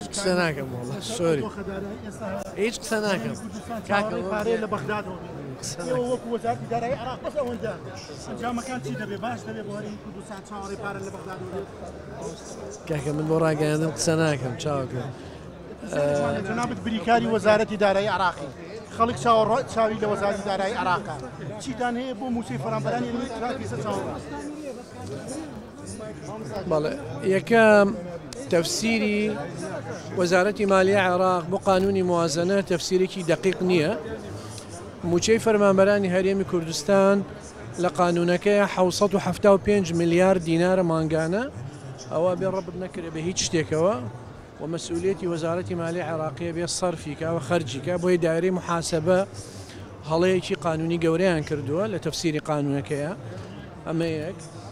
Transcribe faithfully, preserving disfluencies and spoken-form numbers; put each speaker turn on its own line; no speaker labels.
قسە ناکەم وڵڵا سۆری هیچ قسە ناکەم کاکە
پارەی لە بەغدادەوە وەکو وەزارەتی دارایی عێراق بەس ئەوەندە ئەنجامەکان چی دەبێ باش دەبێ بۆ هەرێمی کوردستان چاوەڕێی پارە لە بەغدادەوە
کاکە من بۆ ڕاگەیاندم قسە ناکەم چاوەکە
جەنابەت بریکاری وەزارەتی دارایی عێراقی خەڵک چاوی لە وەزارەتی دارایی عێراقا چیتان هەیە بۆ موسەی فەرمانبەرانی تراکیسە چاوەڕێ
بەڵێ یەکەم تەفسیری وەزارەتی مالیە عێراق بۆ قانونی موازنە تەفسیرێکی دقیق نییە موچەی فەرمانبەرانی هەرێمی کوردستان لە قانونەکەی حەوسەد و هەفتاد و پێنج ملیار دینارە مانگانە ئەوە بێ ڕەبط نەکرێ بە هیچ شتێکەوە و مەسئولێتی وەزارەتی مالیە عێراقیە بێ سەرفیکە و خەرجیکە بۆی دایرەی محاسبە هەڵەیەکی قانونی گەورەیان کردووە لە تەفسیری قانونەکەیە ئەمە یەک